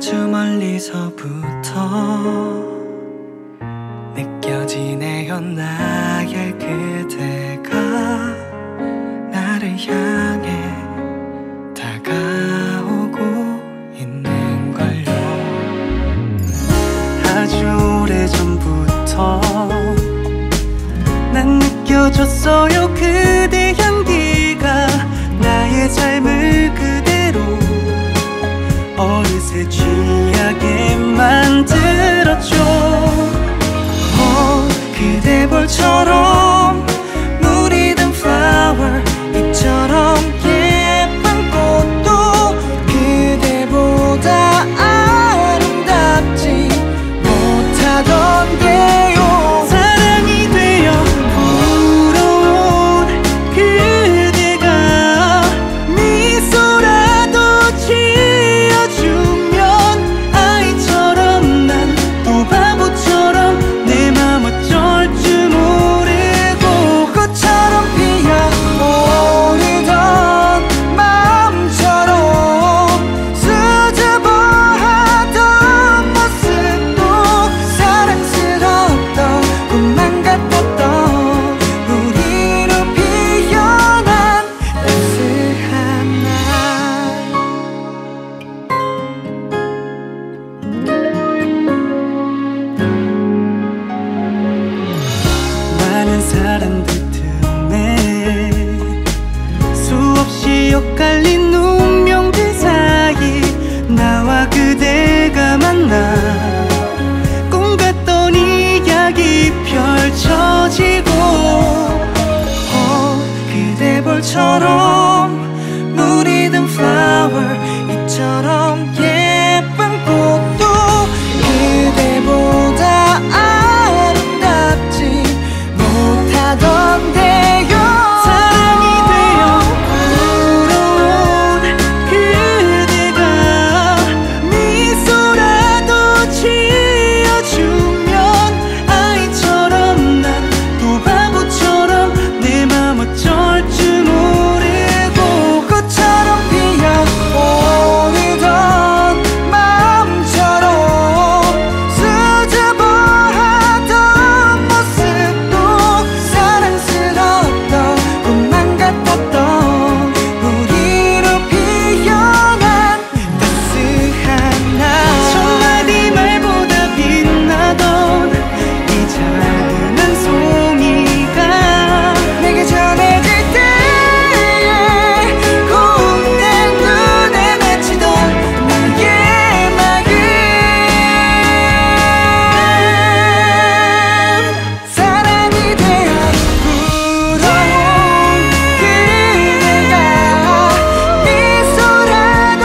아주 멀리서부터 느껴지네요. 나의 그대가 나를 향해 다가오고 있는걸요. 아주 오래전부터 난 느껴졌어요. 그대 향기가 나의 삶을 그대로 어느새 취하게 만들었죠. 그대 볼처럼 물이 든 flower 이처럼 예쁜 꽃도 그대보다 아름답지 못하던 게요. 사랑이 되어 불어온 그대가 미소라도 지어주면 아이처럼 난 또 바보처럼 내 맘 어쩔 줄 모르고 꽃처럼 피어오르던 마음처럼 수줍어하던 모습도 사랑스러웠던 꿈만 같았던 우리로 피어난 따스한 날. 많은 사람들 틈에 수없이 엇갈린 운명들 사이 나와 그대가 만나 꿈 같던 이야기 펼쳐지고 그대 볼처럼 물이 든 flower 이처럼 예쁜 꽃도 그대보다 아름답지 못하던데요. 사랑이 되어 불어온 그대가 미소라도 지어주면 아이처럼 난 또 바보처럼 내 맘 어쩔 줄 모르고 꽃처럼 피어오르던 마음처럼 수줍어하던 모습도 사랑스러웠던 꿈만 같았던 우리로 피어난 따스한 날. 천마디 말보다 빛나던 이 작은 한 송이가 내게 전해질 때에 고운 내 눈에 맺히던 나의 마음. 사랑이 되어 불어온 그대가 미소라도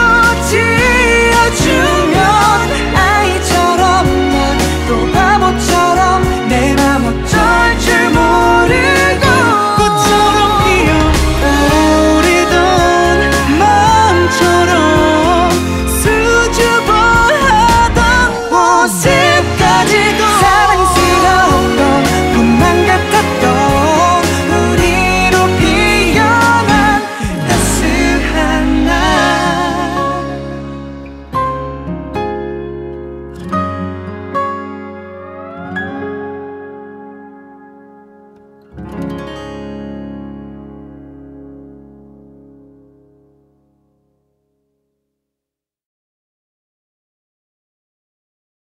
지어주면 아이처럼 난 또 바보처럼 내 맘 어쩔 줄 모르고 꽃처럼 피어오르던 마음처럼 수줍어하던 모습까지도 사랑스러웠던 꿈만 같았던 우리로 피어난 따스한 날.